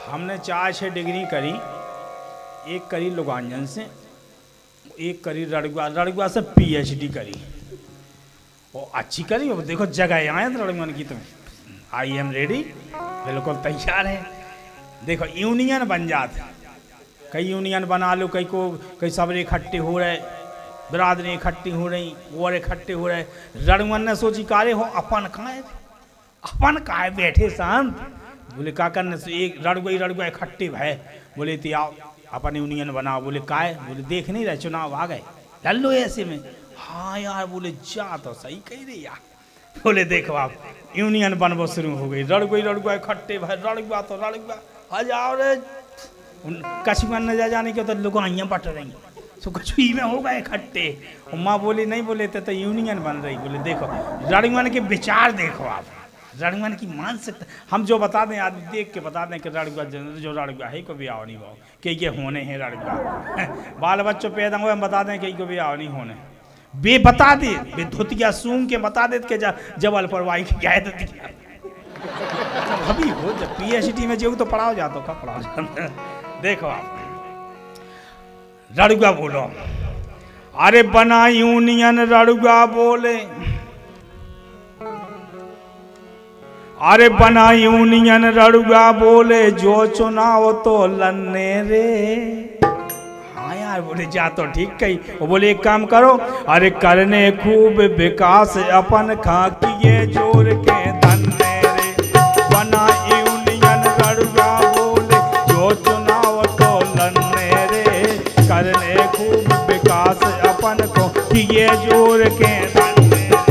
हमने 4-6 डिग्री करी, एक करी लुगांजन से, एक करी रड़गवा से PhD करी, वो अच्छी करी। वो देखो जगह आए रड़गवन की, तुम आई एम रेडी, बिल्कुल तैयार है। देखो यूनियन बन जाते, कई यूनियन बना लो, कई सब इकट्ठे हो रहे, बिरादरी इकट्ठी हो रही, और इकट्ठे हो रहे। रड़गवन ने सोची कारे हो अपन कहाँ बैठे शांत। बोले का करने से एक रड़गुआ इकट्ठे भय, बोले ती आओ अपन यूनियन बनाओ। बोले काहे, बोले देख नहीं रहे चुनाव आ गए, लड़ लो ऐसे में। हाँ यार, बोले जा तो सही कही रही यार। बोले देखो आप यूनियन बनबो शुरू हो गई, रड़गुआ इकट्ठे भय, रड़गुआ आ जाओ रे। कछुअन न जा जाने के तो लुगाइयाँ बट रही, सो कछुई में हो गए इकट्ठे। माँ बोली नहीं, बोले तो यूनियन बन रही। बोले देखो रड़गुवन के विचार देखो आप, रड़गुवन की मानसिकता। हम जो बता दें, आदमी देख के बता दें कि रड़गुआ जो रड़गुआ है को भी आओ नहीं भाव कि ये होने हैं रड़गुआ। बाल बच्चों पैदा हुए हम बता दें कि को भी आओ नहीं होने, बे बता दे, बे धोतिया सूंघ के बता दे के जबल पर वाई के गाय देती। अभी हो जब PhD में जो तो पढ़ाओ जाता का पढ़ाओ जाता। देखो आप रड़गुआ बोलो, अरे बना यूनियन रड़गुआ बोले, अरे बना यूनियन रड़गुआ बोले, जो चुनाव तो लन्ने रे। हाँ यार, बोले जा तो ठीक कही। वो बोले एक काम करो, अरे करने खूब विकास अपन खा किए जोर के धन्ने रे। बना यूनियन रड़गुआ बोले, जो चुनाव तो लन्ने रे। करने खूब विकास अपन को किए जोर के धन्ने।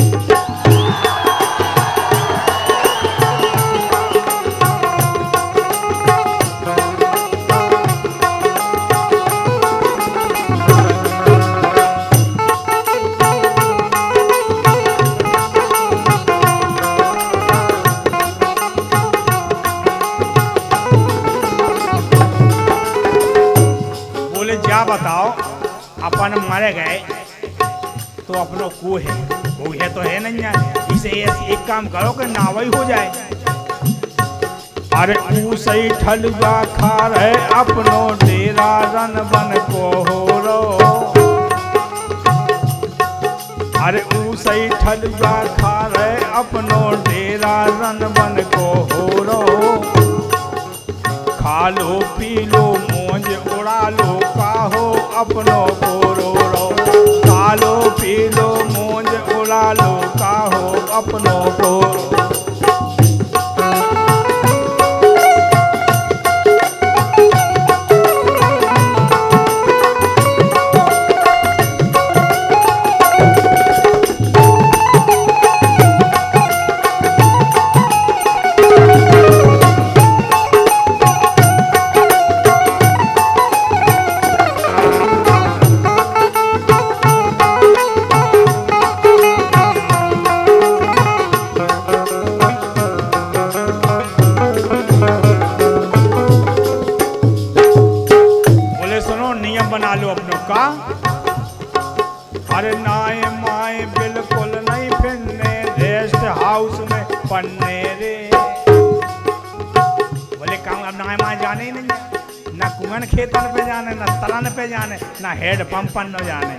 बताओ अपन मरे गए तो अपनों को है तो है नहीं है, इसे एक काम करो कि नावई हो जाए। अरे तू सही ठलुआ खा रहे अपनो डेरा रन बन को हो रो। अरे ऊ सही ठलुआ खा रहे अपनो डेरा रन बन को हो रो। खा लो पी लो मौज उड़ा लो काहो अपनो गोरो रो। खा लो पी लो मौज उड़ा लो काहो अपनो गोरो। अरे नाए माए बिल्कुल नहीं फिरने रेस्ट हाउस में पन्ने रे। बोले काम अब नाए माए जाने ही नहीं, ना कुंगन खेतन पे जाने, ना तलन पे जाने, ना हेड पंपन न जाने।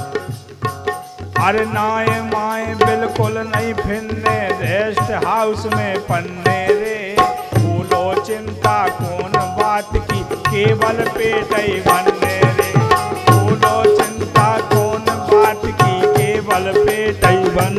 अरे नाए माए बिल्कुल नहीं फिरने रेस्ट हाउस में पन्ने रे। भूलो चिंता कौन बात की केवल पेट ही बनने रे। भूलो चिंता कौन बात की केवल पेट ही बन।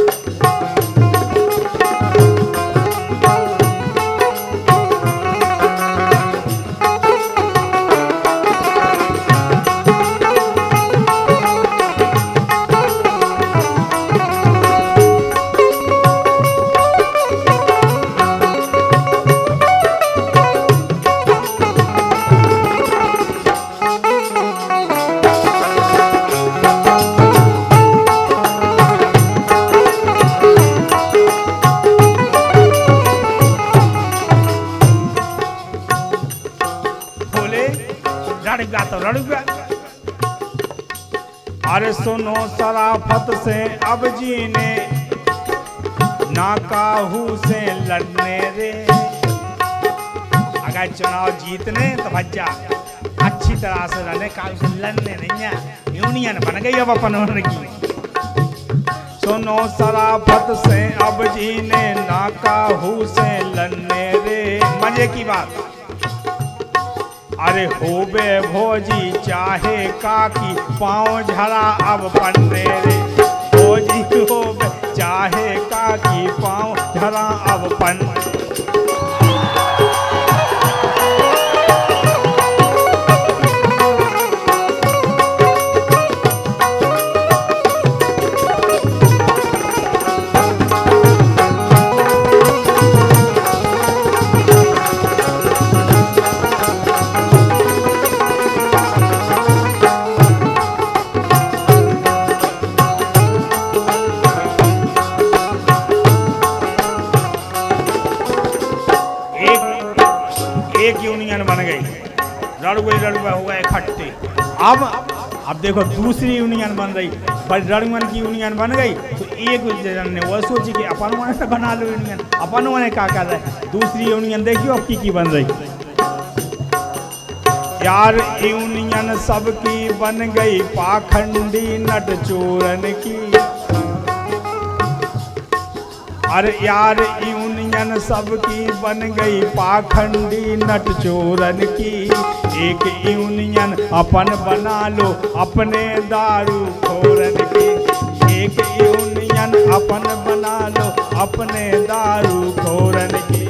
अरे सुनो शराफत से अब जीने ना काहू से लड़ने रे। अगर चुनाव जीतने तो भज्जा अच्छी तरह से रहने का लड़ने नहीं है। यूनियन बन गई अब अपन की। सुनो शराफत से अब जीने ना काहू से लड़ने रे। मजे की बात। अरे होबे भोजी चाहे काकी पाँव झरा अब पन्ने रे। भोजी होबे चाहे काकी पाँव झरा अब पन्ने। एक यूनियन बन गई, रड़ुआ हो गए इकट्ठे। अब देखो दूसरी यूनियन बन रही, पर रड़ुअन की यूनियन बन गई तो एक जन ने वो सोची कि अपन वन से बना लो यूनियन। अपन वन क्या कर रहे, दूसरी यूनियन देखियो अब की बन रही। यार यूनियन सबकी बन गई पाखंडी नट चोरन की। अरे यार यूनियन सबकी बन गई पाखंडी नट चोरन की। एक यूनियन अपन बना लो अपने दारू खोरन की। एक यूनियन अपन बना लो अपने दारू खोरन की।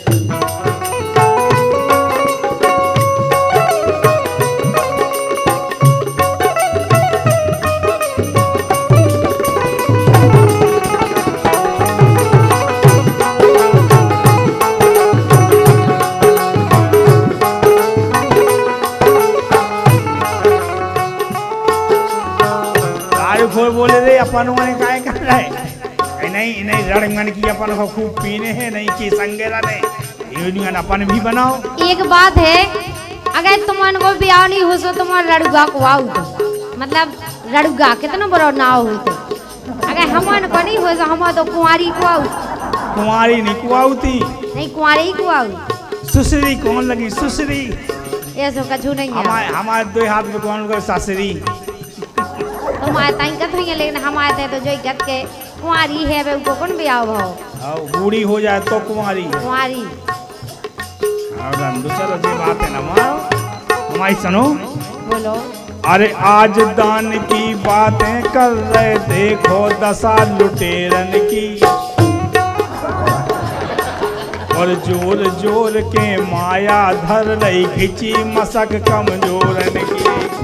बोले रे अपन काय कर रहा है, नहीं नहीं रड़ंगन की अपन को खूब पीने हैं, नहीं की संगेरा नहीं यूनियन अपन भी बनाओ। एक बात है, अगर तुमन को ब्याह नहीं हो सो तुम रड़ुआ को आओ तो मतलब रड़ुआ कितना बड़ा ना हो तो अगर हमन को नहीं हो सो हम तो कुंवारी को आओ। कुंवारी नहीं कुआउती, नहीं कुंवारी को आओ। सुसरी कौन लगी सुसरी, ऐसा कछु नहीं है। हमारे दो हाथ में कौन को सासरी। हमारे ताई कथ नहीं है, लेकिन हमारे तो जो गत के कुंवारी है वे उनको कौन ब्याह भाव। बूढ़ी हो जाए तो कुंवारी कुंवारी। चलो ये बात है ना हमारी सुनो। बोलो। अरे आज दान की बातें कर रहे देखो दशा लुटेरन की। और जोर जोर के माया धर रही खिंची मसक कमजोरन की।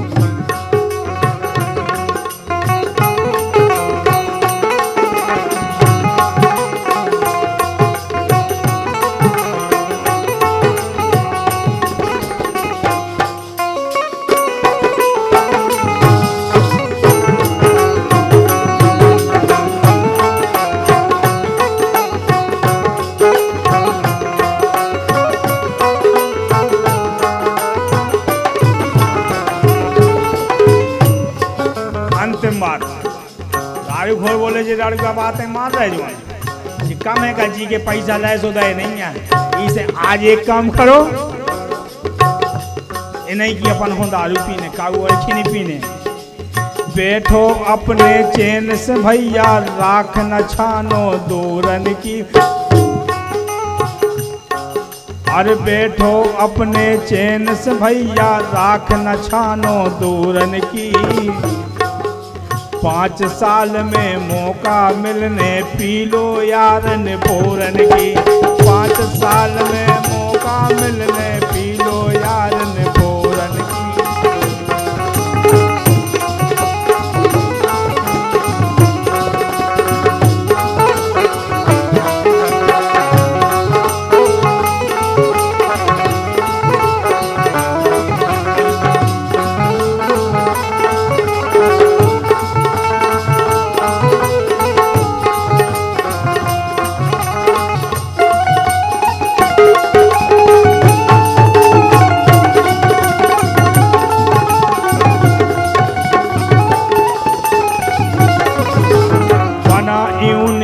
घोर बोले जी लड़का बातें मार रहे जो कम है का जी के पैसा ले सो दे नहीं है। इसे आज एक काम करो, ये नहीं कि अपन हो दारू पीने काऊ और नहीं पीने। बैठो अपने चैन से भैया राख न छानो दूरन की। अरे बैठो अपने चैन से भैया राख न छानो दूरन की। 5 साल में मौका मिलने पी लो यारन पोरन की। 5 साल में मौका मिलने पी लो यारन पोरन की।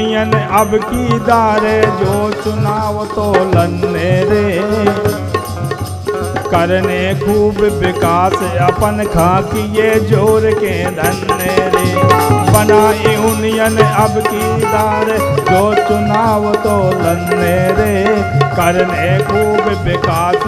अब की दारे जो चुनाव तो लन्ने रे। करने खूब विकास अपन खाकिए जोर के धन्य रे। बना यूनियन अब की दार जो चुनाव तो लन्ने रे। करने खूब विकास